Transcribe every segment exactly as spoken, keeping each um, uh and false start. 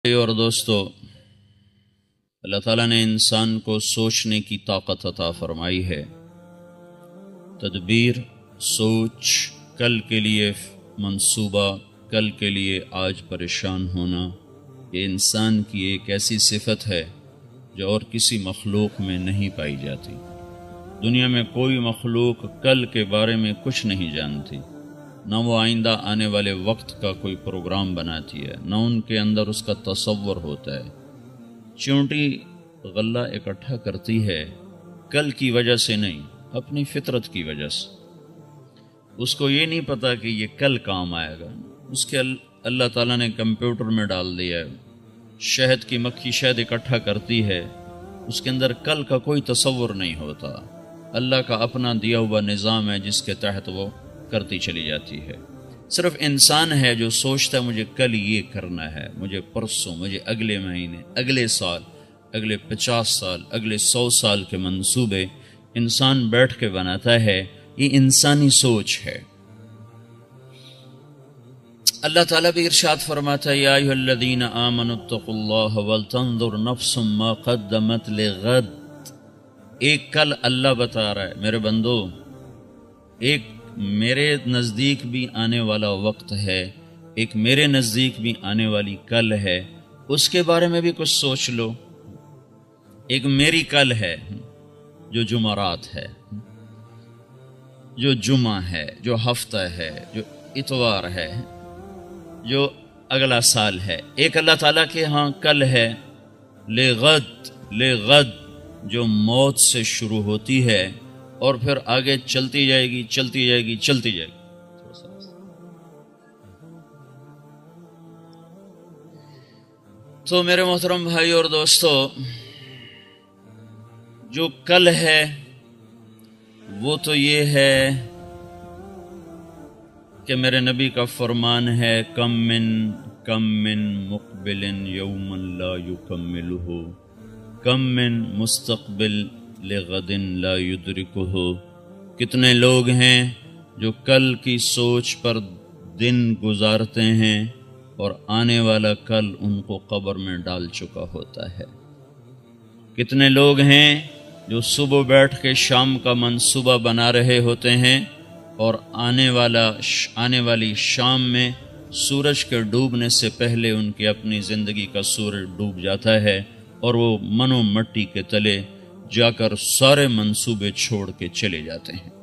اور دوستو، اللہ تعالیٰ نے انسان کو سوچنے کی طاقت عطا فرمائی ہے۔ تدبیر، سوچ، کل کے لیے منصوبہ، کل کے لیے آج پریشان ہونا، یہ انسان کی ایک ایسی صفت ہے جو اور کسی مخلوق میں نہیں پائی جاتی۔ دنیا میں کوئی مخلوق کل کے بارے میں کچھ نہیں جانتی، نہ وہ آئندہ آنے والے وقت کا کوئی پروگرام بناتی ہے، نہ ان کے اندر اس کا تصور ہوتا ہے۔ چونٹی غلہ اکٹھا کرتی ہے کل کی وجہ سے نہیں، اپنی فطرت کی وجہ سے۔ اس کو یہ نہیں پتا کہ یہ کل کام آئے گا، اس کے اللہ تعالیٰ نے کمپیوٹر میں ڈال دیا ہے۔ شہد کی مکھی شہد اکٹھا کرتی ہے، اس کے اندر کل کا کوئی تصور نہیں ہوتا۔ اللہ کا اپنا دیا ہوا نظام ہے جس کے تحت وہ کرتی چلی جاتی ہے۔ صرف انسان ہے جو سوچتا ہے مجھے کل یہ کرنا ہے، مجھے پرسوں، مجھے اگلے مہینے، اگلے سال، اگلے پچاس سال، اگلے سو سال کے منصوبے انسان بیٹھ کے بناتا ہے۔ یہ انسانی سوچ ہے۔ اللہ تعالیٰ بھی ارشاد فرماتا ہے، یا ایھا الذین آمنوا اتقوا اللہ ولتنظر نفس ما قدمت لغد۔ ایک کل اللہ بتا رہا ہے، میرے بندو، ایک میرے نزدیک بھی آنے والا وقت ہے، ایک میرے نزدیک بھی آنے والی کل ہے، اس کے بارے میں بھی کچھ سوچ لو۔ ایک میری کل ہے جو جمعرات ہے، جو جمعہ ہے، جو ہفتہ ہے، جو اتوار ہے، جو اگلا سال ہے۔ ایک اللہ تعالیٰ کے ہاں کل ہے لغد، لغد جو موت سے شروع ہوتی ہے اور پھر آگے چلتی جائے گی، چلتی جائے گی، چلتی جائے گی۔ تو میرے محترم بھائی اور دوستو، جو کل ہے وہ تو یہ ہے کہ میرے نبی کا فرمان ہے، کم من کم من مقبل یوما لا یکملہ، کم من مستقبل لغد لا یدرکہ۔ کتنے لوگ ہیں جو کل کی سوچ پر دن گزارتے ہیں اور آنے والا کل ان کو قبر میں ڈال چکا ہوتا ہے۔ کتنے لوگ ہیں جو صبح بیٹھ کے شام کا منصوبہ بنا رہے ہوتے ہیں اور آنے والا آنے والی شام میں سورج کے ڈوبنے سے پہلے ان کی اپنی زندگی کا سورج ڈوب جاتا ہے اور وہ منو مٹی کے تلے جا کر سارے منصوبے چھوڑ کے چلے جاتے ہیں۔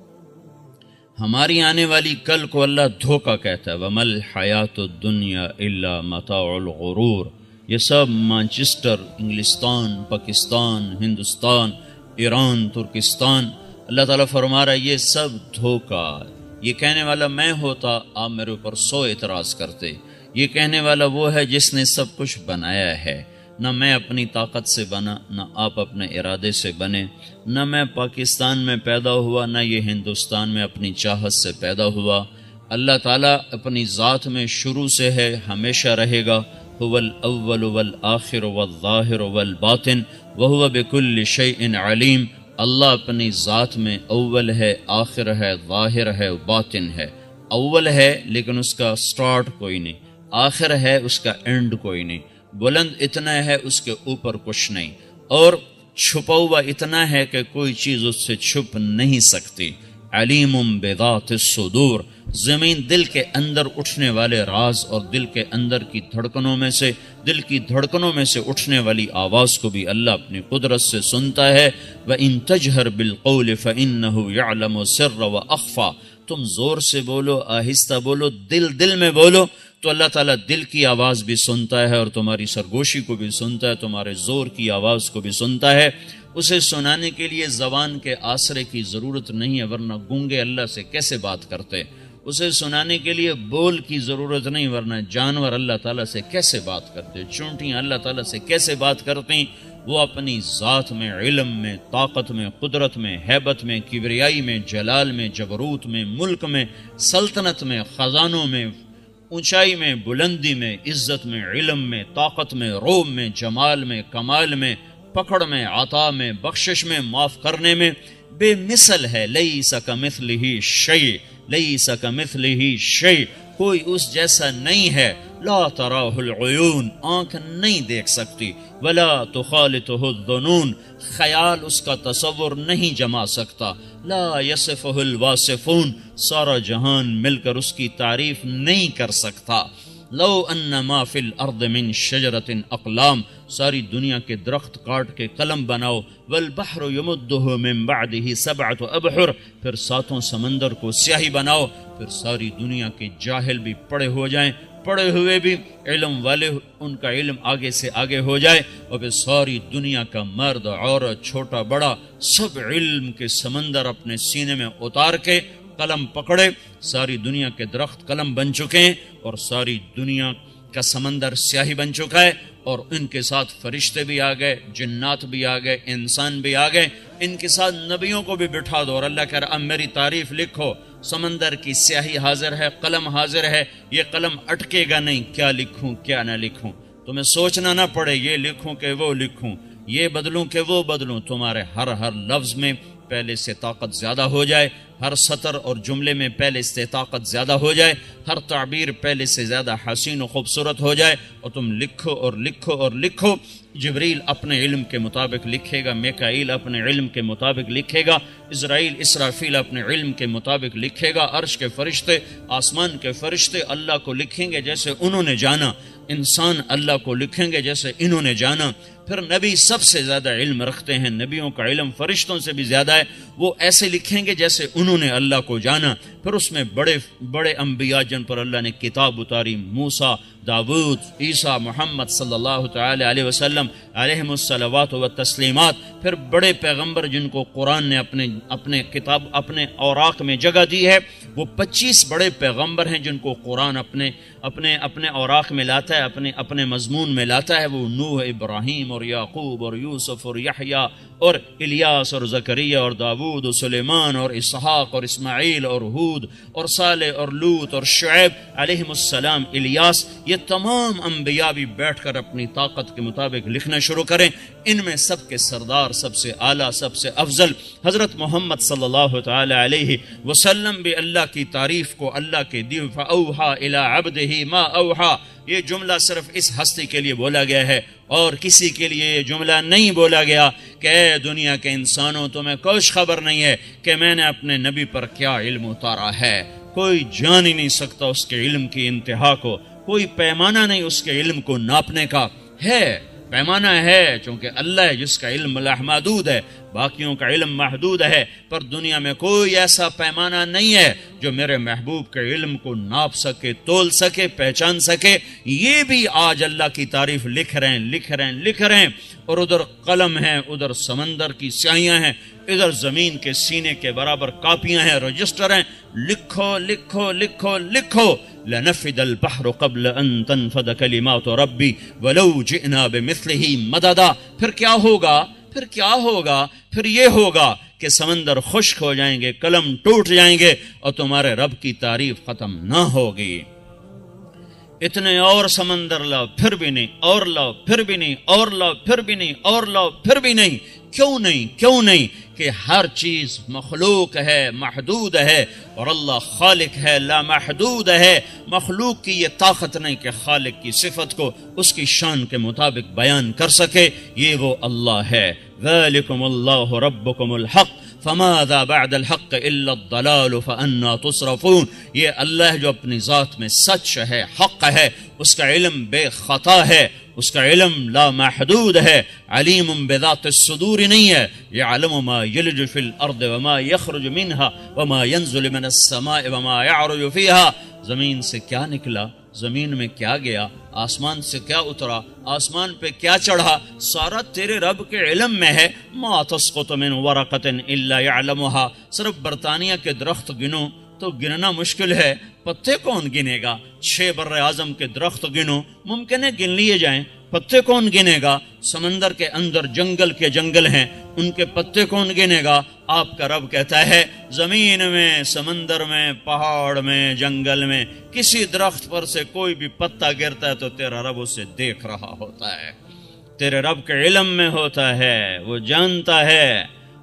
ہماری آنے والی کل کو اللہ دھوکہ کہتا ہے، وَمَا الْحَيَاةُ الدُّنْيَا إِلَّا مَتَاعُ الْغُرُورِ۔ یہ سب مانچسٹر، انگلستان، پاکستان، ہندوستان، ایران، ترکستان، اللہ تعالیٰ فرما رہا ہے یہ سب دھوکہ۔ یہ کہنے والا میں ہوتا، آپ میرے اوپر سو اعتراض کرتے۔ یہ کہنے والا وہ ہے جس نے سب کچھ بنایا ہے۔ نہ میں اپنی طاقت سے بنا، نہ آپ اپنے ارادے سے بنے، نہ میں پاکستان میں پیدا ہوا، نہ یہ ہندوستان میں اپنی چاہت سے پیدا ہوا۔ اللہ تعالیٰ اپنی ذات میں شروع سے ہے، ہمیشہ رہے گا۔ هو الاول والآخر والظاہر والباطن وهو بكل شيء علیم۔ اللہ اپنی ذات میں اول ہے، آخر ہے، ظاہر ہے، باطن ہے۔ اول ہے لیکن اس کا سٹارٹ کوئی نہیں، آخر ہے اس کا اینڈ کوئی نہیں، بلند اتنا ہے اس کے اوپر کچھ نہیں، اور چھپا ہوا اتنا ہے کہ کوئی چیز اس سے چھپ نہیں سکتی۔ علیم بذات الصدور، زمین دل کے اندر اٹھنے والے راز اور دل کے اندر کی دھڑکنوں میں سے دل کی دھڑکنوں میں سے اٹھنے والی آواز کو بھی اللہ اپنی قدرت سے سنتا ہے۔ وَإِن تَجْهَرْ بِالْقَوْلِ فَإِنَّهُ يَعْلَمُ السِّرَّ وَأَخْفَى۔ تم زور سے بولو، آہستہ بولو، دل دل میں بولو، تو اللہ تعالیٰ دل کی آواز بھی سنتا ہے اور تمہاری سرگوشی کو بھی سنتا ہے، تمہارے زور کی آواز کو بھی سنتا ہے۔ اسے سنانے کے لیے زبان کے آسرے کی ضرورت نہیں ہے، ورنہ گونگے اللہ سے کیسے بات کرتے۔ اسے سنانے کے لیے بول کی ضرورت نہیں، ورنہ جانور اللہ تعالیٰ سے کیسے بات کرتے، چونٹیاں اللہ تعالیٰ سے کیسے بات کرتے۔ وہ اپنی ذات میں، علم میں، طاقت میں، قدرت میں، ہیبت میں، کبریائی میں، جلال میں، جبروت میں، ملک میں، سلطنت میں، خزانوں میں، اونچائی میں، بلندی میں، عزت میں، علم میں، طاقت میں، روب میں، جمال میں، کمال میں، پکڑ میں، عطا میں، بخشش میں، معاف کرنے میں بے مثل ہے۔ لیس کمثلہ شیء، لیس کمثلہ شیء۔ کوئی اس جیسا نہیں ہے. لا تراہ العیون، آنکھ نہیں دیکھ سکتی. ولا تخالطہ الظنون، خیال اس کا تصور نہیں جما سکتا. لا یصفہ الواصفون، سارا جہان مل کر اس کی تعریف نہیں کر سکتا. لو ان ما فی الارض من شجرۃ اقلام، ساری دنیا کے درخت کاٹ کے قلم بناؤ. والبحر یمدہ من بعدہ سبعۃ ابحر، پھر ساتوں سمندر کو سیاہی بناؤ. پھر ساری دنیا کے جاہل بھی پڑے ہو جائیں، پڑے ہوئے بھی علم والے ان کا علم آگے سے آگے ہو جائے، اور پھر ساری دنیا کا مرد عورت چھوٹا بڑا سب علم کے سمندر اپنے سینے میں اتار کے قلم پکڑے. ساری دنیا کے درخت قلم بن چکے ہیں اور ساری دنیا کا سمندر سیاہی بن چکا ہے، اور ان کے ساتھ فرشتے بھی آ گئے، جنات بھی آ گئے، انسان بھی آ گئے. ان کے ساتھ نبیوں کو بھی بٹھا دو اور اللہ کہہ رہا اب میری تعریف لکھو. سمندر کی سیاہی حاضر ہے، قلم حاضر ہے، یہ قلم اٹکے گا نہیں. کیا لکھوں کیا نہ لکھوں، تمہیں سوچنا نہ پڑے یہ لکھوں کہ وہ لکھوں، یہ بدلوں کہ وہ بدلوں. تمہارے ہر ہر لفظ میں پہلے سے طاقت زیادہ ہو جائے، ہر سطر اور جملے میں پہلے سے طاقت زیادہ ہو جائے، ہر تعبیر پہلے سے زیادہ حسین و خوبصورت ہو جائے، اور تم لکھو اور لکھو اور لکھو. جبریل اپنے علم کے مطابق لکھے گا، میکائیل اپنے علم کے مطابق لکھے گا، اسرائیل اسرافیل اپنے علم کے مطابق لکھے گا. عرش کے فرشتے، آسمان کے فرشتے اللہ کو لکھیں گے جیسے انہوں نے جانا. انسان اللہ کو لکھیں گے جیسے انہوں نے جانا. پھر نبی سب سے زیادہ علم رکھتے ہیں، نبیوں کا علم فرشتوں سے بھی زیادہ ہے، وہ ایسے لکھیں گے جیسے انہوں نے اللہ کو جانا. پھر اس میں بڑے بڑے انبیاء جن پر اللہ نے کتاب اتاری، موسیٰ، داود، عیسیٰ، محمد صلی اللہ تعالی علیہ وسلم علیہم الصلوات و تسلیمات. پھر بڑے پیغمبر جن کو قرآن نے اپنے اپنے کتاب اپنے اوراق میں جگہ دی ہے، وہ پچیس بڑے پیغمبر ہیں جن کو قرآن اپنے اپنے اپنے اوراق میں لاتا ہے، اپنے اپنے مضمون میں لاتا ہے. وہ نوح، ابراہیم اور یعقوب اور یوسف اور یحییٰ اور الیاس اور زکریا اور داود اور سلیمان اور اسحاق اور اسماعیل اور ہود اور صالح اور لوط اور شعیب علیہم السلام. الیاس، یہ تمام انبیاء بھی بیٹھ کر اپنی طاقت کے مطابق لکھنا شروع کریں. ان میں سب کے سردار، سب سے اعلیٰ، سب سے افضل حضرت محمد صلی اللہ تعالی علیہ وسلم بھی اللہ کی تعریف کو اللہ کے دی. فَأَوْحَى إِلَىٰ عَبْدِهِ مَا أَوْحَى، یہ جملہ صرف اس ہستی کے لیے بولا گیا ہے اور کسی کے لیے یہ جملہ نہیں بولا گیا کہ اے دنیا کے انسانوں تمہیں کچھ خبر نہیں ہے کہ میں نے اپنے نبی پر کیا علم اتارا ہے. کوئی جان ہی نہیں سکتا اس کے علم کی انتہا کو، کوئی پیمانہ نہیں اس کے علم کو ناپنے کا. ہے پیمانہ ہے چونکہ اللہ ہے جس کا علم لامحدود ہے، باقیوں کا علم محدود ہے، پر دنیا میں کوئی ایسا پیمانہ نہیں ہے جو میرے محبوب کے علم کو ناپ سکے، تول سکے، پہچان سکے. یہ بھی آج اللہ کی تعریف لکھ رہے ہیں لکھ رہے ہیں لکھ رہے ہیں اور ادھر قلم ہے، ادھر سمندر کی سیاہیاں ہیں، ادھر زمین کے سینے کے برابر کاپیاں ہیں، رجسٹر ہیں. لکھو لکھو لکھو لکھو. لنفد البحر قبل ان تنفد کلمات ربی ولو جئنا بمثلہ مددا. پھر کیا ہوگا؟ پھر کیا ہوگا؟ پھر یہ ہوگا کہ سمندر خشک ہو جائیں گے، قلم ٹوٹ جائیں گے اور تمہارے رب کی تعریف ختم نہ ہوگی. اتنے اور سمندر لاؤ پھر بھی نہیں، اور لاؤ پھر بھی نہیں، اور لاؤ پھر بھی نہیں، اور لاؤ پھر بھی نہیں. کیوں نہیں؟ کیوں نہیں؟ کہ ہر چیز مخلوق ہے، محدود ہے، اور اللہ خالق ہے، لا محدود ہے. مخلوق کی یہ طاقت نہیں کہ خالق کی صفت کو اس کی شان کے مطابق بیان کر سکے. یہ وہ اللہ ہے. ذالکم اللہ ربکم الحق فماذا بعد الحق الا الضلال فانا تصرفون. یہ اللہ جو اپنی ذات میں سچ ہے، حق ہے، اس کا علم بے خطا ہے، اس کا علم لا محدود ہے. علیم بذات الصدور نہیں ہے. یعلم ما یلج فی الارض وما یخرج منها وما ينزل من السماء وما يعرج فيها. زمین سے کیا نکلا، زمین میں کیا گیا، آسمان سے کیا اترا، آسمان پہ کیا چڑھا، سارا تیرے رب کے علم میں ہے. ما تسقط من ورقۃ الا يعلمها. صرف برطانیہ کے درخت گنو تو گننا مشکل ہے، پتے کون گنے گا؟ چھ بر اعظم کے درخت گنو، ممکن ہے گن لیے جائیں، پتے کون گنے گا؟ سمندر کے اندر جنگل کے جنگل ہیں، ان کے پتے کون گنے گا؟ آپ کا رب کہتا ہے زمین میں، سمندر میں، پہاڑ میں، جنگل میں کسی درخت پر سے کوئی بھی پتا گرتا ہے تو تیرا رب اسے دیکھ رہا ہوتا ہے، تیرے رب کے علم میں ہوتا ہے، وہ جانتا ہے.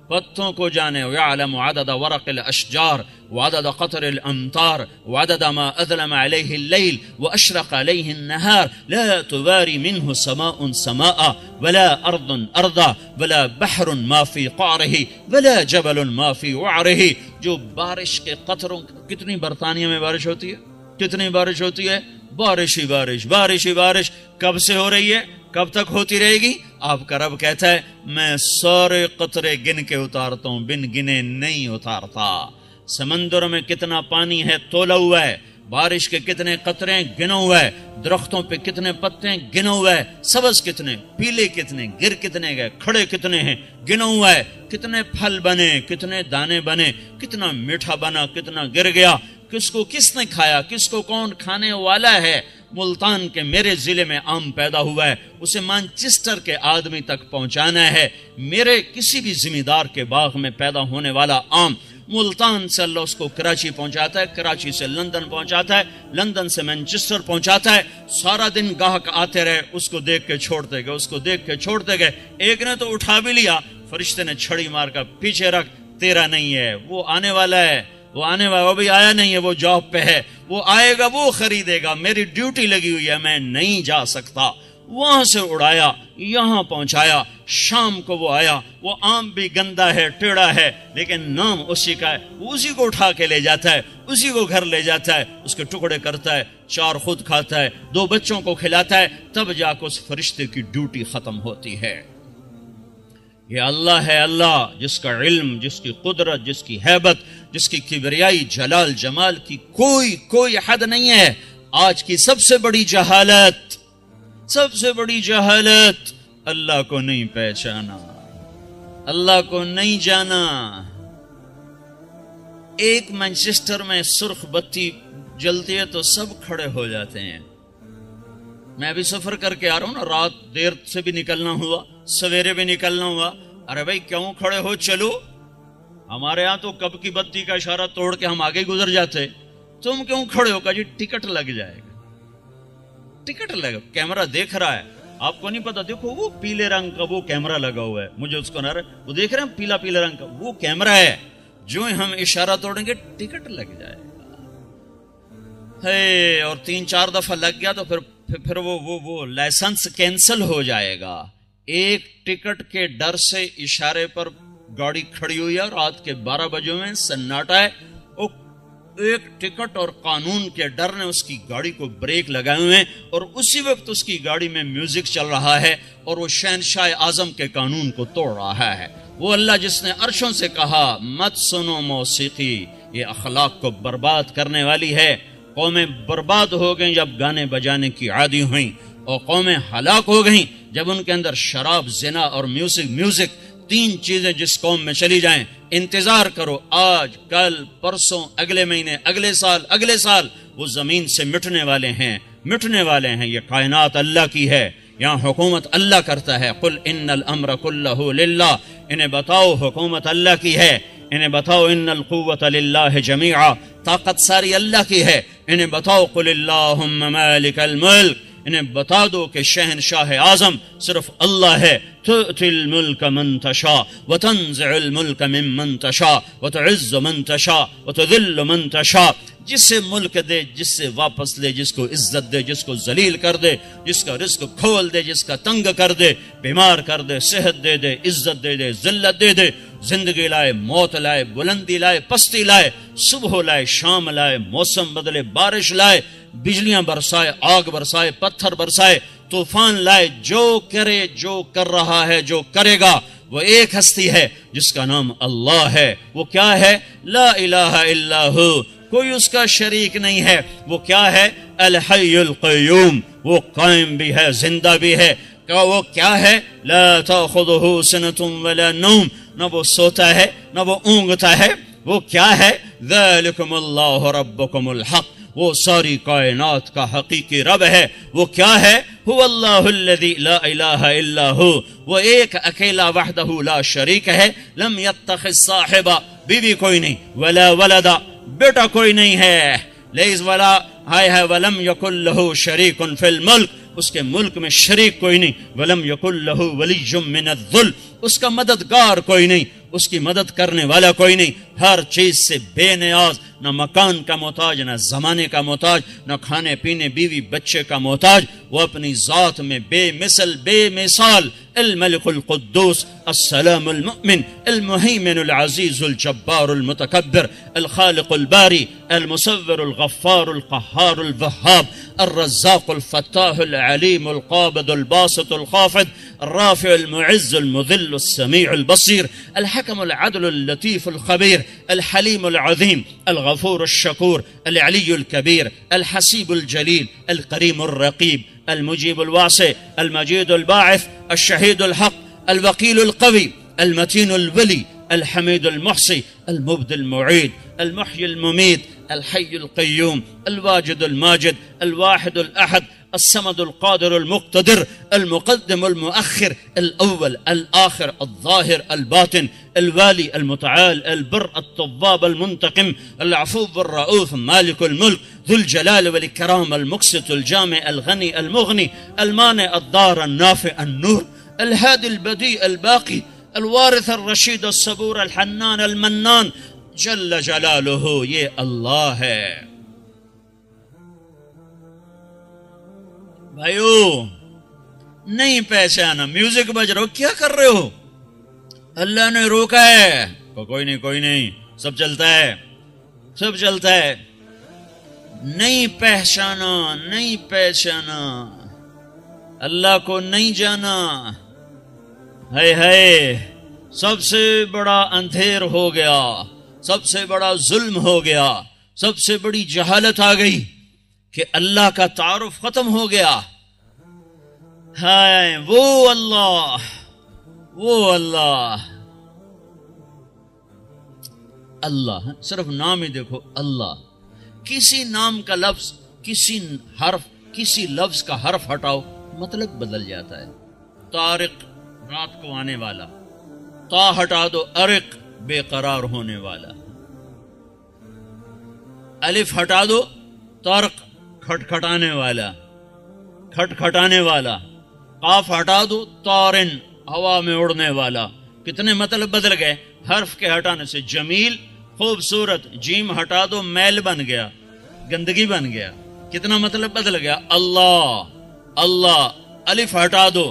پتوں کو جانے، وَيَعْلَمُ عَدَدَ وَرَقِ الْأَشْجَارِ وَعَدَدَ قَطْرِ الْأَمْطَارِ وَعَدَدَ مَا أَظْلَمَ عَلَيْهِ اللَّيْلُ وَأَشْرَقَ عَلَيْهِ النَّهَارُ لَا تُبَارِ مِنْهُ سَمَاءٌ سَمَاءً وَلَا أَرْضٌ أَرْضًا وَلَا بَحْرٌ مَا فِي قَعْرِهِ وَلَا جَبَلٌ مَا فِي وَعْرِهِ. جو بارش کے قطروں، کتنی برطانیہ میں بارش ہوتی ہے، کتنی بارش ہوتی ہے، بارش ہی بارش، بارش ہی بارش. کب سے ہو رہی ہے، کب تک ہوتی رہے گی؟ آپ کا رب کہتا ہے میں سارے قطرے گن کے اتارتا ہوں، بن گنے نہیں اتارتا. سمندر میں کتنا پانی ہے تولا ہوا ہے، بارش کے کتنے قطرے گنا ہوا ہے، درختوں پہ کتنے پتے گنا ہوا ہے، سبز کتنے، پیلے کتنے، گر کتنے گئے، کھڑے کتنے ہیں گنا ہوا ہے، کتنے پھل بنے، کتنے دانے بنے، کتنا میٹھا بنا، کتنا گر گیا، کس کو کس نے کھایا، کس کو کون کھانے والا ہے. ملتان کے میرے ضلع میں آم پیدا ہوا ہے، اسے مانچسٹر کے آدمی تک پہنچانا ہے. میرے کسی بھی زمیندار کے باغ میں پیدا ہونے والا آم ملتان سے اللہ اس کو کراچی پہنچاتا ہے، کراچی سے لندن پہنچاتا ہے، لندن سے مانچسٹر پہنچاتا ہے. سارا دن گاہک آتے رہے، اس کو دیکھ کے چھوڑتے گئے، اس کو دیکھ کے چھوڑتے گئے. ایک نے تو اٹھا بھی لیا، فرشتے نے چھڑی مار کر پیچھے رکھ، تیرا نہیں ہے، وہ آنے والا ہے، وہ آنے والا، وہ بھی آیا نہیں ہے، وہ جاب پہ ہے، وہ آئے گا، وہ خریدے گا، میری ڈیوٹی لگی ہوئی ہے، میں نہیں جا سکتا. وہاں سے اڑایا، یہاں پہنچایا. شام کو وہ آیا، وہ آم بھی گندا ہے، ٹیڑھا ہے، لیکن نام اسی کا ہے. وہ اسی کو اٹھا کے لے جاتا ہے، اسی کو گھر لے جاتا ہے، اس کے ٹکڑے کرتا ہے، چار خود کھاتا ہے، دو بچوں کو کھلاتا ہے، تب جا کے اس فرشتے کی ڈیوٹی ختم ہوتی ہے. یہ اللہ ہے، اللہ جس کا علم، جس کی قدرت، جس کی ہیبت، جس کی کبریائی جلال جمال کی کوئی کوئی حد نہیں ہے. آج کی سب سے بڑی جہالت، سب سے بڑی جہالت، اللہ کو نہیں پہچانا، اللہ کو نہیں جانا. ایک مانچسٹر میں سرخ بتی جلتی ہے تو سب کھڑے ہو جاتے ہیں. میں ابھی سفر کر کے آ رہا ہوں نا، رات دیر سے بھی نکلنا ہوا، سویرے بھی نکلنا ہوا. ارے بھائی کیوں کھڑے ہو، چلو. ہمارے ہاں تو کب کی بتی کا اشارہ توڑ کے ہم آگے گزر جاتے. تم کیوں کھڑے ہو؟ کہا جی ٹکٹ لگ جائے گا، ٹکٹ لگا. کیمرہ دیکھ رہا ہے، آپ کو نہیں پتا، دیکھو وہ پیلے رنگ کا وہ کیمرہ لگا ہوا ہے، مجھے اس کو نہ رہا، وہ دیکھ رہے ہیں پیلا پیلا رنگ کا وہ کیمرہ ہے. جو ہم اشارہ توڑیں گے ٹکٹ لگ جائے گا. ہے اور تین چار دفعہ لگ گیا تو پھر پھر وہ وہ وہ لائسنس کینسل ہو جائے گا. ایک ٹکٹ کے ڈر سے اشارے پر گاڑی کھڑی ہوئی ہے، رات کے بارہ بجے میں سناٹا ہے. ایک ٹکٹ اور قانون کے ڈر نے اس کی گاڑی کو بریک لگائے ہوئے ہیں، اور اسی وقت اس کی گاڑی میں میوزک چل رہا ہے اور وہ شہنشاہ اعظم کے قانون کو توڑ رہا ہے. وہ اللہ جس نے عرشوں سے کہا مت سنو موسیقی، یہ اخلاق کو برباد کرنے والی ہے. قومیں برباد ہو گئیں جب گانے بجانے کی عادی ہوئیں، اور قومیں ہلاک ہو گئیں جب ان کے اندر شراب، زنا اور میوزک میوزک تین چیزیں جس قوم میں چلی جائیں. انتظار کرو، آج، کل، پرسوں، اگلے مہینے، اگلے سال، اگلے سال وہ زمین سے مٹنے والے ہیں، مٹنے والے ہیں. یہ کائنات اللہ کی ہے، یہاں حکومت اللہ کرتا ہے. قل ان الامر کلہ للہ، انہیں بتاؤ حکومت اللہ کی ہے. انہیں بتاؤ ان القوت للہ جمیعا، طاقت ساری اللہ کی ہے. انہیں بتاؤ قل اللہم مالک الملک، انہیں بتا دو کہ شہنشاہ اعظم صرف اللہ ہے. تؤتی الملک من تشاء وتنزع الملک ممن تشاء وتعز من تشاء وتذل من تشاء. جس سے ملک دے، جس سے واپس لے، جس کو عزت دے، جس کو ذلیل کر دے، جس کا رزق کھول دے، جس کا تنگ کر دے، بیمار کر دے، صحت دے دے، عزت دے دے، ذلت دے دے. زندگی لائے، موت لائے، بلندی لائے، پستی لائے، صبح لائے، شام لائے، موسم بدلے، بارش لائے، بجلیاں برسائے، آگ برسائے، پتھر برسائے، طوفان لائے. جو کرے، جو کر رہا ہے، جو کرے گا، وہ ایک ہستی ہے جس کا نام اللہ ہے. وہ کیا ہے؟ لا الہ الا ہو، کوئی اس کا شریک نہیں ہے. وہ کیا ہے؟ الحی القیوم، وہ قائم بھی ہے، زندہ بھی ہے. وہ کیا ہے؟ لا تأخذہ سنۃ ولا نوم، نہ وہ سوتا ہے نہ وہ اونگتا ہے. وہ کیا ہے؟ ذالکم اللہ ربکم الحق، وہ ساری کائنات کا حقیقی رب ہے. وہ کیا ہے؟ هو اللہ الذی لا الہ الا ہو، وہ ایک اکیلا وحدہ لا شریک ہے. لم یتخذ صاحبہ، بیوی کوئی نہیں، ولا ولدا، بیٹا کوئی نہیں ہے. لیس ولا ہائے ہے، ولم یکن لہ شریک فی الملک، اس کے ملک میں شریک کوئی نہیں. ولم یکن لہ ولی من الذل، اس کا مددگار کوئی نہیں، اس کی مدد کرنے والا کوئی نہیں، ہر چیز سے بے نیاز، نہ مکان کا محتاج، نہ زمانے کا محتاج، نہ کھانے پینے بیوی بچے کا محتاج، وہ اپنی ذات میں بے مثل بے مثال، الملک القدوس السلام المؤمن المهيمن العزيز الجبار المتكبر الخالق الباري المصور الغفار القهار الوهاب الرزاق الفتاح العليم القابض الباسط الخافض الرافع المعز المذل السميع البصير الحكم العدل اللطيف الخبير الحليم العظيم الغفور الشكور العلي الكبير الحسيب الجليل الكريم الرقيب المجيب الواسع المجيد الباعث الشهيد الحق الوكيل القوي المتين الولي الحميد المحصي المبدي المعيد المحيي المميت الحي القيوم الواجد الماجد الواحد الأحد الصمد القادر المقتدر المقدم المؤخر الأول الآخر الظاهر الباطن الوالي المتعال البر الطباب المنتقم العفو الرؤوف مالك الملك ذو الجلال والإكرام المقسط الجامع الغني المغني المانع الضار النافع النور الهادي البديع الباقي الوارث الرشيد الصبور الحنان المنان جل جلالہ یہ اللہ ہے۔ بھائیو نہیں پہچانا، میوزک بج رہا ہو، کیا کر رہے ہو؟ اللہ نے روکا ہے، کوئی نہیں کوئی نہیں، سب چلتا ہے سب چلتا ہے۔ نہیں پہچانا نہیں پہچانا اللہ کو نہیں جانا، ہے ہے سب سے بڑا اندھیر ہو گیا، سب سے بڑا ظلم ہو گیا، سب سے بڑی جہالت آ گئی کہ اللہ کا تعارف ختم ہو گیا۔ ہے وہ اللہ وہ اللہ اللہ صرف نام ہی دیکھو، اللہ۔ کسی نام کا لفظ، کسی حرف، کسی لفظ کا حرف ہٹاؤ مطلب بدل جاتا ہے۔ طارق رات کو آنے والا، تا ہٹا دو ارق بے قرار ہونے والا، الف ہٹا دو طارق کھٹ کھٹانے والا کھٹ کھٹانے والا، قاف ہٹا دو طارن ہوا میں اڑنے والا۔ کتنے مطلب بدل گئے حرف کے ہٹانے سے۔ جمیل خوبصورت، جیم ہٹا دو میل بن گیا، گندگی بن گیا، کتنا مطلب بدل گیا۔ اللہ اللہ الف ہٹا دو،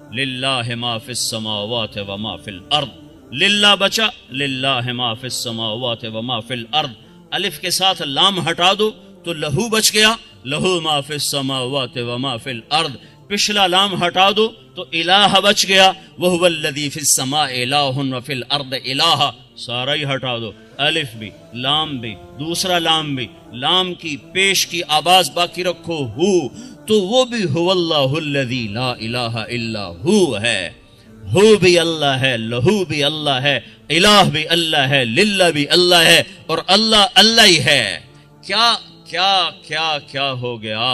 للہ ما فی السماوات و ما فی الارض، للہ بچا، للہ ما فی السماوات و ما فی الارض۔ الف کے ساتھ لام ہٹا دو تو لہو بچ گیا، لہو ما فی السماوات و ما فی الارض۔ پچھلا لام ہٹا دو تو الہ بچ گیا، وہو الذی فی السماء الہ و فی الارض الہ۔ سارا ہی ہٹا دو، الف بھی لام بھی دوسرا لام بھی، لام کی پیش کی آواز باقی رکھو ہو، تو وہ بھی هو اللہ الذی لا الہ الا ہو ہے۔ ہو بھی اللہ ہے، لہو بھی اللہ ہے، الہ بھی اللہ ہے، للہ بھی اللہ ہے، اور اللہ اللہ ہی ہے۔ کیا کیا کیا کیا ہو گیا؟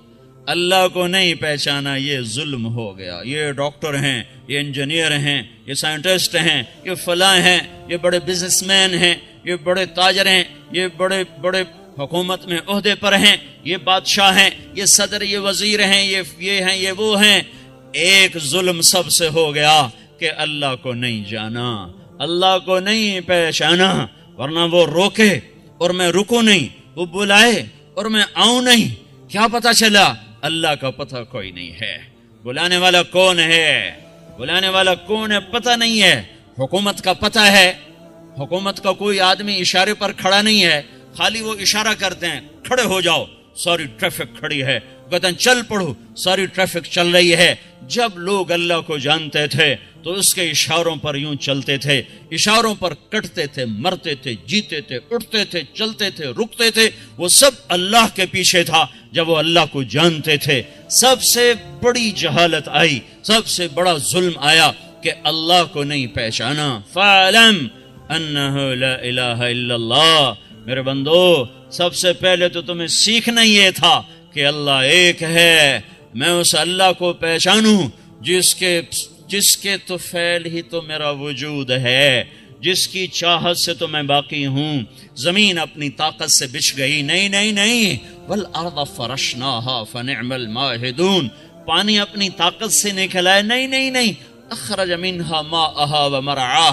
اللہ کو نہیں پہچانا، یہ ظلم ہو گیا۔ یہ ڈاکٹر ہیں، یہ انجینئر ہیں، یہ سائنٹسٹ ہیں، یہ فلاں ہیں، یہ بڑے بزنس مین ہیں، یہ بڑے تاجر ہیں، یہ بڑے بڑے حکومت میں عہدے پر ہیں، یہ بادشاہ ہیں، یہ صدر، یہ وزیر ہیں، یہ یہ ہیں، یہ وہ ہیں۔ ایک ظلم سب سے ہو گیا کہ اللہ کو نہیں جانا، اللہ کو نہیں پہچانا، ورنہ وہ روکے اور میں رکوں نہیں، وہ بلائے اور میں آؤں نہیں، کیا پتا چلا؟ اللہ کا پتہ کوئی نہیں ہے۔ بلانے والا کون ہے؟ بلانے والا کون ہے پتہ نہیں ہے۔ حکومت کا پتہ ہے، حکومت کا کوئی آدمی اشارے پر کھڑا نہیں ہے، خالی وہ اشارہ کرتے ہیں کھڑے ہو جاؤ، ساری ٹریفک کھڑی ہے، کہتے ہیں چل پڑو، ساری ٹریفک چل رہی ہے۔ جب لوگ اللہ کو جانتے تھے تو اس کے اشاروں پر یوں چلتے تھے، اشاروں پر کٹتے تھے، مرتے تھے، جیتے تھے، اٹھتے تھے، چلتے تھے، رکتے تھے، وہ سب اللہ کے پیچھے تھا۔ جب وہ اللہ کو جانتے تھے، سب سے بڑی جہالت آئی، سب سے بڑا ظلم آیا کہ اللہ کو نہیں پہچانا۔ فَاعْلَمْ أَنَّهُ لَا إِلَهَ إِلَّا اللَّهُ۔ میرے بندو، سب سے پہلے تو تمہیں سیکھنا یہ تھا کہ اللہ ایک ہے، میں اس اللہ کو پہچانوں جس کے جس کے تو فعل ہی تو میرا وجود ہے، جس کی چاہت سے تو میں باقی ہوں۔ زمین اپنی طاقت سے بچھ گئی، نہیں نہیں نہیں، وَالْأَرْضَ فَرَشْنَاهَا فَنِعْمَ الْمَاهِدُونَ، پانی اپنی طاقت سے نکلا ہے، نہیں نہیں نہیں، اخرج منها ماءها ومرعاها،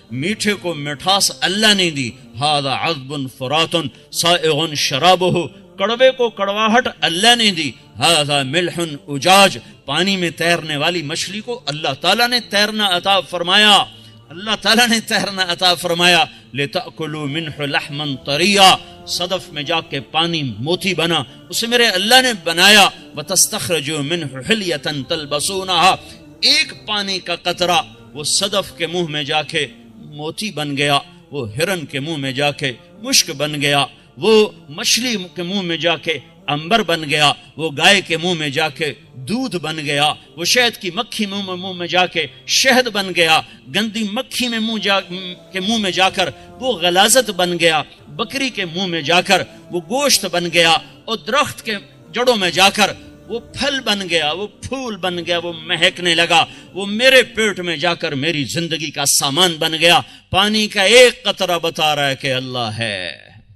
میٹھے کو مٹھاس اللہ نے دی، ھذا عذب فرات سائغ شرابہ، کڑوے کو کڑواہٹ اللہ نے دی، ھذا ملح اجاج، پانی میں تیرنے والی مچھلی کو اللہ تعالیٰ نے تیرنا عطا فرمایا، اللہ تعالیٰ نے تیرنا عطا فرمایا، لِتَأْكُلُوا مِنْهُ لَحْمًا طَرِيًّا، صدف میں جا کے پانی موتی بنا، اسے میرے اللہ نے بنایا، وَتَسْتَخْرَجُوا مِنْهُ حِلْيَةً تَلْبَسُونَهَا، ایک پانی کا قطرہ وہ صدف کے منہ میں جا کے موتی بن گیا، وہ ہرن کے منہ میں جا کے مشک بن گیا، وہ مچھلی کے منہ میں جا کے عنبر بن گیا، وہ گائے کے منہ میں جا کے دودھ بن گیا، وہ شہد کی مکھی منہ میں منہ میں جا کے شہد بن گیا، گندی مکھی میں منہ جا کے منہ میں جا کر وہ غلاظت بن گیا، بکری کے منہ میں جا کر وہ گوشت بن گیا، اور درخت کے جڑوں میں جا کر وہ پھل بن گیا، وہ پھول بن گیا، وہ مہکنے لگا، وہ میرے پیٹ میں جا کر میری زندگی کا سامان بن گیا۔ پانی کا ایک قطرہ بتا رہا ہے کہ اللہ ہے،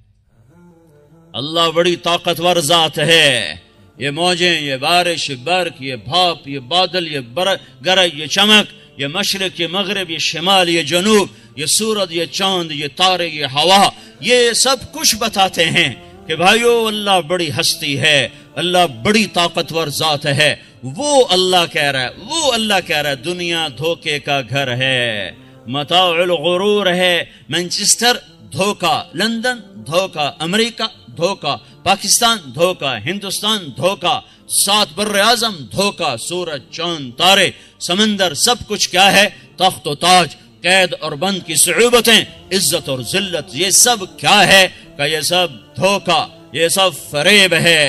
اللہ بڑی طاقتور ذات ہے۔ یہ موجیں، یہ بارش، یہ برق، یہ بھاپ، یہ بادل، یہ گرج، یہ چمک، یہ مشرق، یہ مغرب، یہ شمال، یہ جنوب، یہ سورج، یہ چاند، یہ تارے، یہ ہوا، یہ سب کچھ بتاتے ہیں کہ بھائیو اللہ بڑی ہستی ہے، اللہ بڑی طاقتور ذات ہے۔ وہ اللہ کہہ رہا ہے، وہ اللہ کہہ رہا ہے دنیا دھوکے کا گھر ہے، متاع الغرور ہے، مانچسٹر دھوکا، لندن دھوکا، امریکہ دھوکا، پاکستان دھوکا، ہندوستان دھوکا، سات بر اعظم دھوکا، سورج، چاند، تارے، سمندر، سب کچھ کیا ہے؟ تخت و تاج، قید اور بند کی صعوبتیں، عزت اور ذلت، یہ سب کیا ہے کہ یہ سب دھوکا، یہ سب فریب ہے۔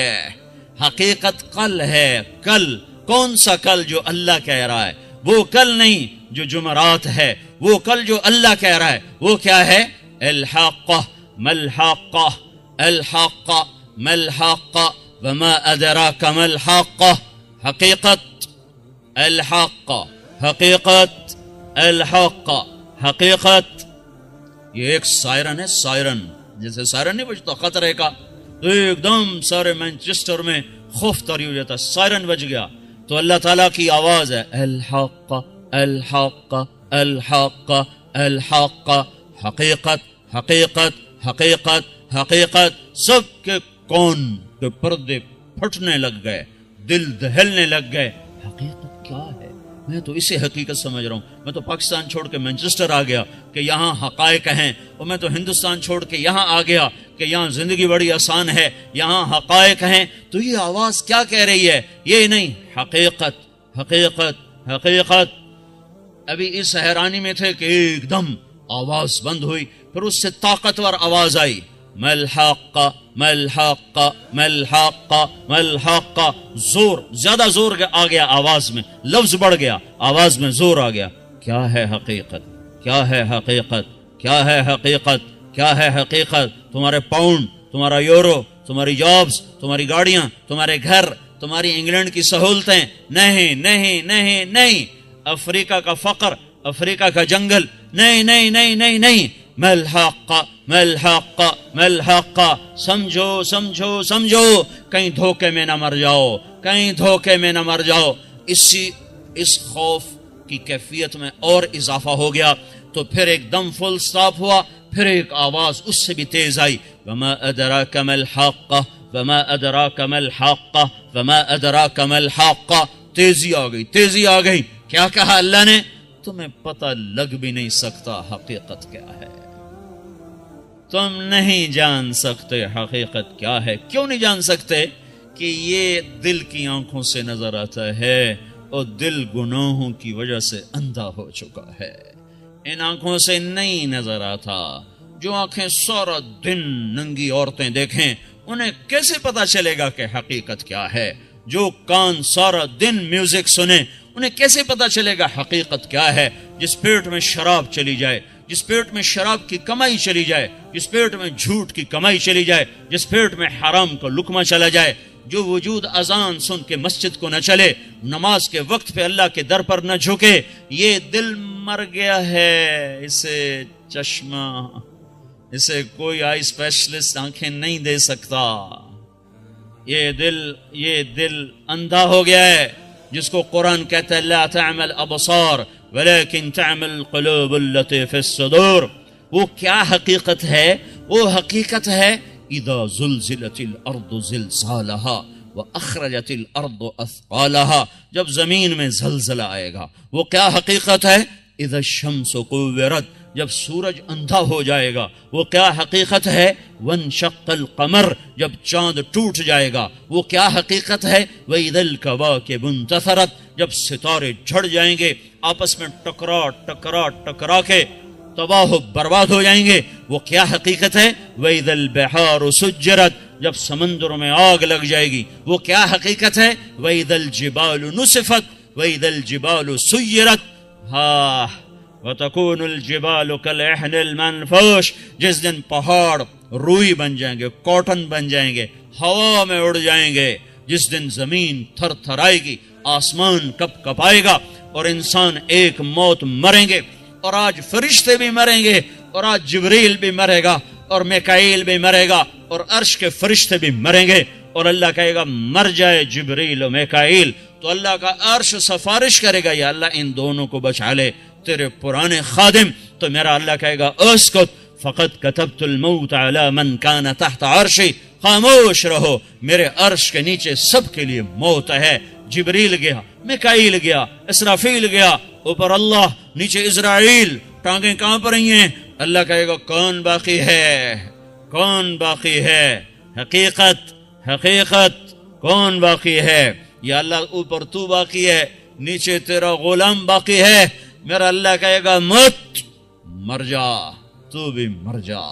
حقیقت کل ہے، کل، کون سا کل؟ جو اللہ کہہ رہا ہے، وہ کل نہیں جو جمعرات ہے، وہ کل جو اللہ کہہ رہا ہے وہ کیا ہے؟ الحاقہ ملحاقہ، الحاقہ ملحاقہ وما ادراک ملحاقہ، حقیقت، الحاقہ، حقیقت، الحاقہ، حقیقت۔ یہ ایک سائرن ہے، سائرن، جیسے سائرن نہیں بجتا خطرے کا، تو ایک دم سارے مانچسٹر میں خوف طاری ہو جاتا، سائرن بج گیا، تو اللہ تعالیٰ کی آواز ہے الحاقہ الحاقہ الحاقہ الحاقہ، حقیقت، حقیقت، حقیقت، حقیقت۔ سب کے کون کے پردے پھٹنے لگ گئے، دل دہلنے لگ گئے۔ حقیقت کیا ہے؟ میں تو اسے حقیقت سمجھ رہا ہوں۔ میں تو پاکستان چھوڑ کے مانچسٹر آ گیا کہ یہاں حقائق ہیں، اور میں تو ہندوستان چھوڑ کے یہاں آ گیا کہ یہاں زندگی بڑی آسان ہے، یہاں حقائق ہیں۔ تو یہ آواز کیا کہہ رہی ہے؟ یہ نہیں، حقیقت، حقیقت، حقیقت۔ ابھی اس حیرانی میں تھے کہ ایک دم آواز بند ہوئی، پھر اس سے طاقتور آواز آئی، ملحاقہ ملحاقہ ملحاقہ ملحاقہ، زور، زیادہ زور آ گیا آواز میں، لفظ بڑھ گیا، آواز میں زور آ گیا۔ کیا ہے حقیقت؟ کیا ہے حقیقت؟ کیا ہے حقیقت؟ کیا ہے حقیقت؟ تمہارے پاؤنڈ، تمہارا یورو، تمہاری جابز، تمہاری گاڑیاں، تمہارے گھر، تمہاری انگلینڈ کی سہولتیں، نہیں نہیں نہیں نہیں، افریقہ کا فقر، افریقہ کا جنگل، نہیں نہیں نہیں نہیں نہیں، ملحاقہ ملحاقہ ملحاقہ، سمجھو سمجھو سمجھو، کہیں دھوکے میں نہ مر جاؤ، کہیں دھوکے میں نہ مر جاؤ۔ اسی اس خوف کی کیفیت میں اور اضافہ ہو گیا، تو پھر ایک دم فل سٹاپ ہوا، پھر ایک آواز اس سے بھی تیز آئی، وما ادراک ما الحاقہ وما ادراک ما الحاقہ وما ادراک ما الحاقہ۔ تیزی آ گئی، تیزی آ گئی۔ کیا کہا اللہ نے؟ تمہیں پتہ لگ بھی نہیں سکتا حقیقت کیا ہے، تم نہیں جان سکتے حقیقت کیا ہے۔ کیوں نہیں جان سکتے؟ کہ یہ دل کی آنکھوں سے نظر آتا ہے، اور دل گناہوں کی وجہ سے اندھا ہو چکا ہے، ان آنکھوں سے نہیں نظر آتا۔ جو آنکھیں سارا دن ننگی عورتیں دیکھیں، انہیں کیسے پتا چلے گا کہ حقیقت کیا ہے؟ جو کان سارا دن میوزک سنیں، انہیں کیسے پتا چلے گا حقیقت کیا ہے؟ جس پیٹ میں شراب چلی جائے، جس پیٹ میں شراب کی کمائی چلی جائے، جس پیٹ میں جھوٹ کی کمائی چلی جائے، جس پیٹ میں حرام کا لقمہ چلا جائے، جو وجود اذان سن کے مسجد کو نہ چلے، نماز کے وقت پہ اللہ کے در پر نہ جھکے، یہ دل مر گیا ہے۔ اسے چشمہ، اسے کوئی آئی اسپیشلسٹ آنکھیں نہیں دے سکتا۔ یہ دل یہ دل اندھا ہو گیا ہے، جس کو قرآن کہتا ہے لا تعمل ابصار ولیکن تعمل القلوب التي في الصدور. وہ کیا حقیقت ہے؟ وہ حقیقت ہے اذا زلزلت الارض زلزالها واخرجت الارض اثقالها. جب زمین میں زلزلہ آئے گا. وہ کیا حقیقت ہے؟ اذا الشمس كورت. جب سورج اندھا ہو جائے گا. وہ کیا حقیقت ہے؟ وانشق القمر. جب چاند ٹوٹ جائے گا. وہ کیا حقیقت ہے؟ واذا الكواكب انتثرت. جب ستارے جھڑ جائیں گے آپس میں ٹکرا ٹکرا ٹکرا کے تباہ و برباد ہو جائیں گے. وہ کیا حقیقت ہے؟ وَإِذَا الْبِحَارُ سُجِّرَتْ. جب سمندروں میں آگ لگ جائے گی. وہ کیا حقیقت ہے؟ وَإِذَا الْجِبَالُ نُسِفَتْ وَإِذَا الْجِبَالُ سُيِّرَتْ. ہاں وَتَكُونُ الْجِبَالُ كَالْعِهْنِ الْمَنْفُوشِ. جس دن پہاڑ روئی بن جائیں گے، کاٹن بن جائیں گے، ہوا میں اڑ جائیں گے. جس دن زمین تھر تھر آئے گی، آسمان کپ کپائے گا اور انسان ایک موت مریں گے. اور آج فرشتے بھی مریں گے، اور آج جبریل بھی مرے گا، اور میکائیل بھی مرے گا، اور عرش کے فرشتے بھی مریں گے. اور اللہ کہے گا مر جائے جبریل و میکائیل، تو اللہ کا عرش سفارش کرے گا یا اللہ ان دونوں کو بچا لے، تیرے پرانے خادم. تو میرا اللہ کہے گا اسکت فقط کتبت الموت علی من کان تحت عرشی. خاموش رہو، میرے عرش کے نیچے سب کے لیے موت ہے. جبریل گیا، میکائیل گیا، اسرافیل گیا، اوپر اللہ، نیچے اسرائیل. ٹانگیں کہاں پر رہی ہیں؟ اللہ کہے گا کون باقی ہے؟ کون باقی ہے؟ حقیقت حقیقت کون باقی ہے؟ یا اللہ اوپر تو باقی ہے، نیچے تیرا غلام باقی ہے. میرا اللہ کہے گا مت، مر جا، تو بھی مر جا.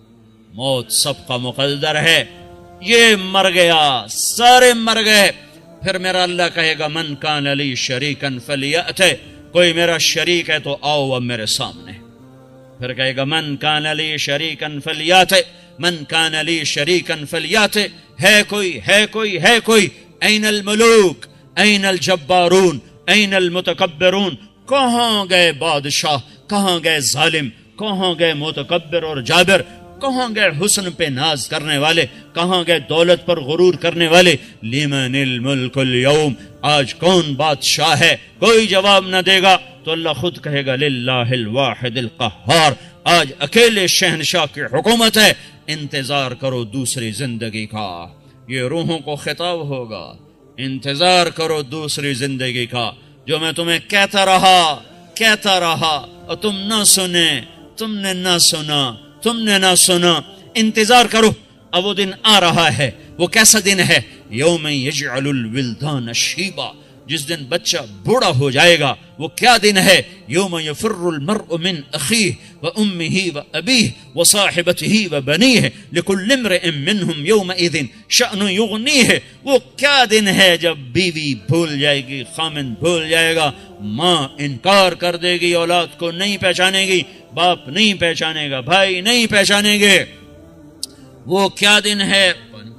موت سب کا مقدر ہے. یہ مر گیا، سارے مر گئے. پھر میرا اللہ کہے گا من کان لی شریکا فلیأت. کوئی میرا شریک ہے تو آؤ اب میرے سامنے. پھر کہے گا من کان لی شریکا فلیأت، من کان لی شریکا فلیأت. ہے کوئی ہے کوئی ہے کوئی. این الملوک، این الجبارون، این المتکبرون. کہاں گئے بادشاہ؟ کہاں گئے ظالم؟ کہاں گئے متکبر اور جابر؟ کہاں گئے حسن پہ ناز کرنے والے؟ کہاں گئے دولت پر غرور کرنے والے؟ لمن الملک اليوم. آج کون بادشاہ ہے؟ کوئی جواب نہ دے گا. تو اللہ خود کہے گا للہ الواحد القہار. آج اکیلے شہنشاہ کی حکومت ہے. انتظار کرو دوسری زندگی کا. یہ روحوں کو خطاب ہوگا. انتظار کرو دوسری زندگی کا. جو میں تمہیں کہتا رہا کہتا رہا اور تم نہ سنے، تم نے نہ سنا، تم نے نہ سنا. انتظار کرو، اب وہ دن آ رہا ہے. وہ کیسا دن ہے؟ یوم یجعل الولدان شیبا. جس دن بچہ بوڑھا ہو جائے گا. وہ کیا دن ہے؟ یوم یفر المرء من اخیہ وامہ وابیہ وصاحبتہ وبنیہ لکل امرئ منہم یومئذ شأن یغنیہ. وہ کیا دن ہے جب بیوی بھول جائے گی، خامن بھول جائے گا، ماں انکار کر دے گی، اولاد کو نہیں پہچانے گی، باپ نہیں پہچانے گا، بھائی نہیں پہچانیں گے. وہ کیا دن ہے؟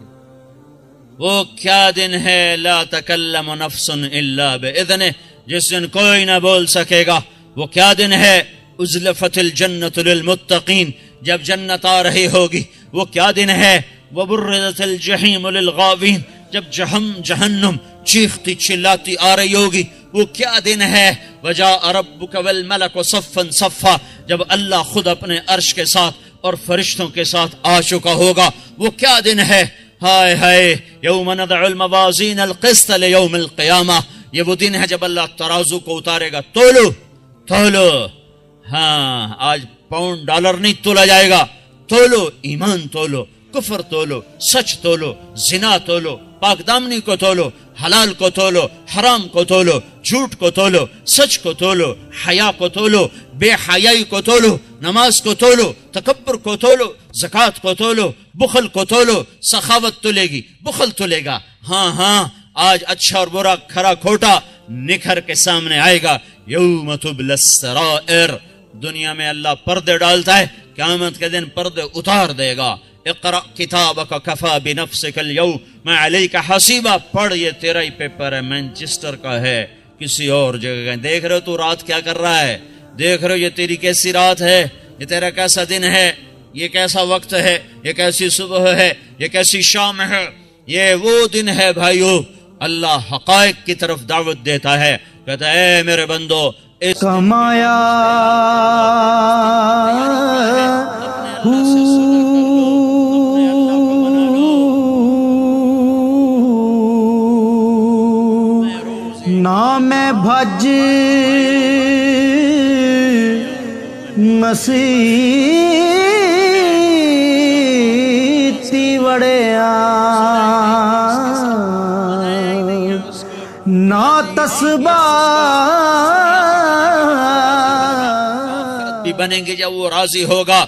وہ کیا دن ہے؟ لا تکلم نفس الا باذنہ. جس دن کوئی نہ بول سکے گا. وہ کیا دن ہے؟ ازلفت الجنت للمتقین. جب جنت آ رہی ہوگی. وہ کیا دن ہے؟ وبرزت الجحیم للغاوین. جب جہم جہنم چیختی چلاتی آ رہی ہوگی. وہ کیا دن ہے؟ وجاء ربک والملک صفا صفا. جب اللہ خود اپنے عرش کے ساتھ اور فرشتوں کے ساتھ آ چکا ہوگا. وہ کیا دن ہے؟ ہائے ہائے یوم ندع الموازین القسط لیوم القیامہ. یہ وہ دن ہے جب اللہ ترازو کو اتارے گا. تولو تولو. ہاں آج پاؤنڈ ڈالر نہیں تولا جائے گا. تولو، ایمان تولو، کفر تولو، سچ تولو، زنا تولو، پاک دامنی کو تولو، حلال کو تولو، حرام کو تولو، جھوٹ کو تولو، سچ کو تولو، حیا کو تولو، بے حیائی کو تولو، نماز کو تولو، تکبر کو تولو، زکوٰۃ کو تولو، بخل کو تولو. سخاوت تولے گی، بخل تولے گا. ہاں ہاں آج اچھا اور برا، کھرا کھوٹا نکھر کے سامنے آئے گا. یوم تبلی السرائر. دنیا میں اللہ پردے ڈالتا ہے، قیامت کے دن پردے اتار دے گا. اقرأ کتابک کفا بنفسک اليوم علیک حسیبا. پڑھ، یہ تیرا ہی پیپر ہے، مانچسٹر کا ہے، کسی اور جگہ کا. دیکھ رہے ہو تو رات کیا کر رہا ہے؟ دیکھ رہے ہو یہ تیری کیسی رات ہے؟ یہ تیرا کیسا دن ہے؟ یہ کیسا وقت ہے؟ یہ کیسی صبح ہے؟ یہ کیسی شام ہے؟ یہ وہ دن ہے بھائیو. اللہ حقائق کی طرف دعوت دیتا ہے. کہتا ہے اے میرے بندو اس کمایا نہ میں بھج مسیتی وڑیا نہ تسبیح بھی بنیں گے جب وہ راضی ہوگا۔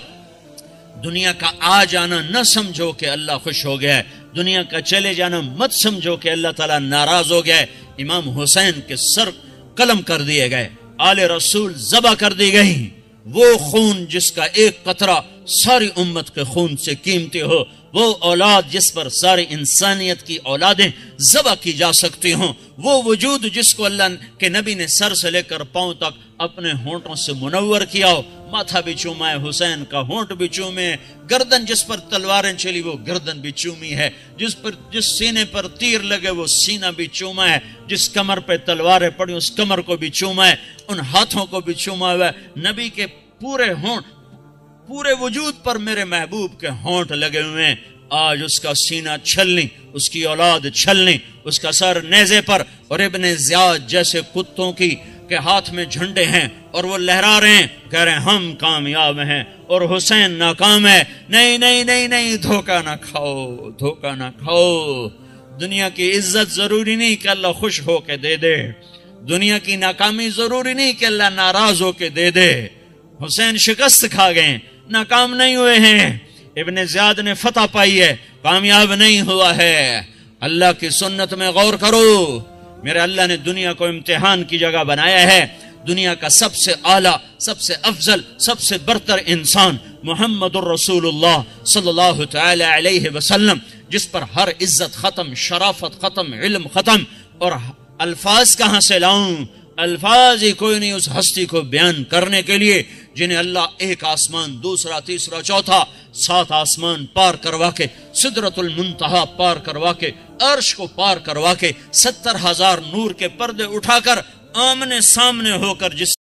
دنیا کا آ جانا نہ سمجھو کہ اللہ خوش ہو گیا ہے، دنیا کا چلے جانا مت سمجھو کہ اللہ تعالیٰ ناراض ہو گیا ہے۔ امام حسین کے سر قلم کر دیے گئے، آل رسول ذبح کر دی گئی، وہ خون جس کا ایک قطرہ ساری امت کے خون سے قیمتی ہو، وہ اولاد جس پر ساری انسانیت کی اولادیں ذبح کی جا سکتی ہوں، وہ وجود جس کو اللہ کے نبی نے سر سے لے کر پاؤں تک اپنے ہونٹوں سے منور کیا ہو، ماتھا بھی چوما ہے حسین کا، ہونٹ بھی چومے، گردن جس پر تلواریں چلی وہ گردن بھی چومی ہے، جس پر جس سینے پر تیر لگے وہ سینہ بھی چوما ہے، جس کمر پہ تلواریں پڑی اس کمر کو بھی چوما ہے، ان ہاتھوں کو بھی چوما ہوا ہے۔ نبی کے پورے ہونٹ، پورے وجود پر میرے محبوب کے ہونٹ لگے ہوئے ہیں۔ آج اس کا سینہ چھلنی، اس کی اولاد چھلنی، اس کا سر نیزے پر، اور ابن زیاد جیسے کتوں کی کے ہاتھ میں جھنڈے ہیں اور وہ لہرا رہے ہیں، کہہ رہے ہیں ہم کامیاب ہیں اور حسین ناکام ہے۔ نہیں نہیں نہیں نہیں، دھوکہ نہ کھاؤ، دھوکہ نہ کھاؤ۔ دنیا کی عزت ضروری نہیں کہ اللہ خوش ہو کے دے دے، دنیا کی ناکامی ضروری نہیں کہ اللہ ناراض ہو کے دے دے۔ حسین شکست کھا گئے، ناکام نہیں ہوئے ہیں، ابن زیاد نے فتح پائی ہے، کامیاب نہیں ہوا ہے۔ اللہ کی سنت میں غور کرو، میرے اللہ نے دنیا کو امتحان کی جگہ بنایا ہے۔ دنیا کا سب سے اعلیٰ، سب سے افضل، سب سے برتر انسان محمد الرسول اللہ صلی اللہ تعالی علیہ وسلم، جس پر ہر عزت ختم، شرافت ختم، علم ختم، اور الفاظ کہاں سے لاؤں؟ الفاظ ہی کوئی نہیں اس ہستی کو بیان کرنے کے لیے جنہیں اللہ ایک آسمان، دوسرا، تیسرا، چوتھا، سات آسمان پار کروا کے، سدرۃ المنتہا پار کروا کے، عرش کو پار کروا کے، ستر ہزار نور کے پردے اٹھا کر آمنے سامنے ہو کر جس